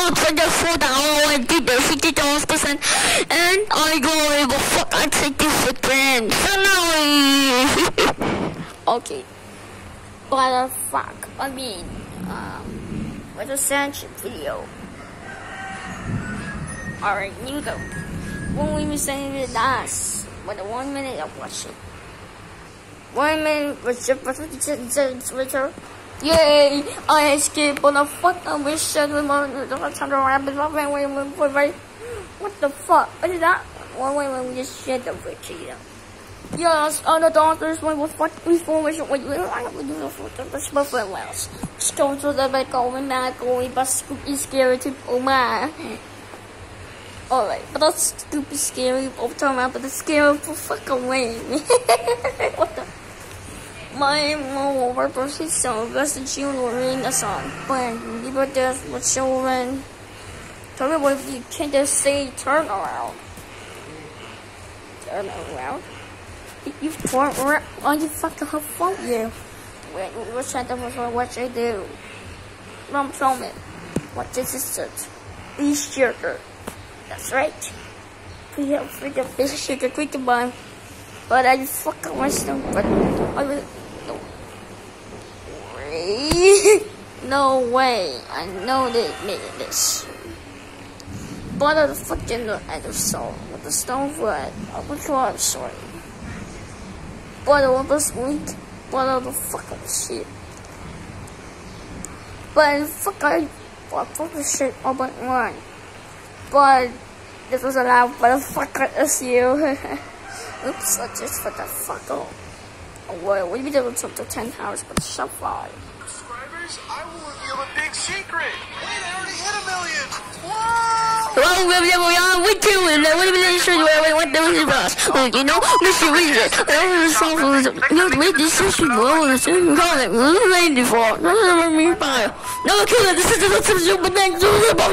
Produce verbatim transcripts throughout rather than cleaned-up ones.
up for the food hour and did the fifty dollars percent and I go go fuck I take this for grand. So now okay. What the fuck? I mean um what's a censored video? Alright, you go. When we were saying it last, but the one minute of watching. One minute was just Twitter. Yay! I escaped on the fuck I wish I was what the fuck? What is that? One way when we just shared the video. Yes, on the doctors when we fought before we should wait. We don't do the foot of the smuffler wells. Stone to the back going back going, but Scoopy scary to oh my. Alright, but that's stupid scary over time out, but it's scary for fucking way. What the? My mom birthday song, that's the June or in the song. But you were there with children. Tell me what you can't just say turn around. Turn around? You turn around? Oh, you fucking have fun, yeah. Wait, what's that? What I do? Mom told me. What this is it? Be sugar. That's right. We have freaking fish sugar quick to buy. But I fucking want them. But I was. No way. No way. I know they made this. But I the fucking end of soul with the stone wood. I was I'm sorry. But I was weak. But I the fucking shit. But fuck I. But fuck the shit all but one. But this was allowed by the fucker as you. Oops, I just for the fuck off. Oh, well, we did it up to ten hours, but so far. Subscribers, I will reveal a big secret. Wait, I already hit a million. Whoa! Well, we are we do it. What do you say? What do you boss? You know, Mister Reason. You made this session well, and you call it. What are you made for? Never me by. No, kill it. This is the super next.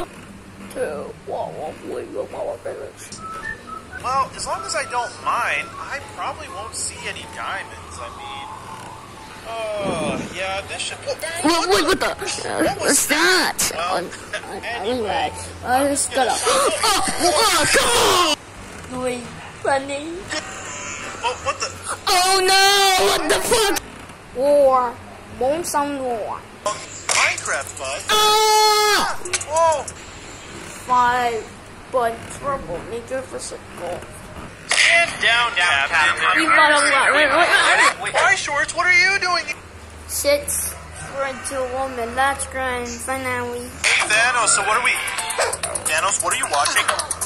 Well, as long as I don't mind, I probably won't see any diamonds. I mean, oh, yeah, this should... What, what, what, what the? Uh, what what's that? Well, anyway, I just gotta... Oh, oh, come on! Wait, funny. Oh, what the? Oh, no! What the fuck? War. Won't some war. Minecraft bug? Ah! Whoa! Five. But trouble, make it for some gold. Stand down, Captain. You got a lot. Wait, wait, wait. Why, Shorts? What are you doing? Six. We're into a woman. That's grand. Finally. Hey, Thanos, so what are we... Thanos, what are you watching?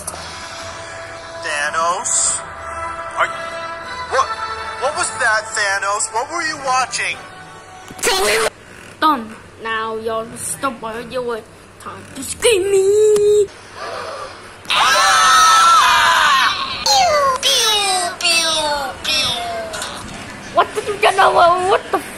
Thanos? Are... What? What was that, Thanos? What were you watching? Tell me. Done. Now, y'all stop what you're doing. Time to scream me. What did you get? What the